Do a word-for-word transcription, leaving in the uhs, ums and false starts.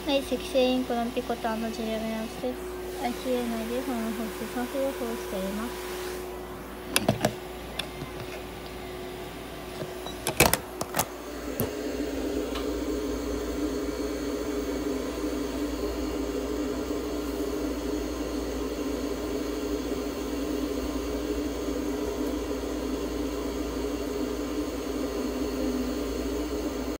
はい、赤星インコのピコタンのジレメアスです。アイシーユー 内で本を放出、酸素予報をしています。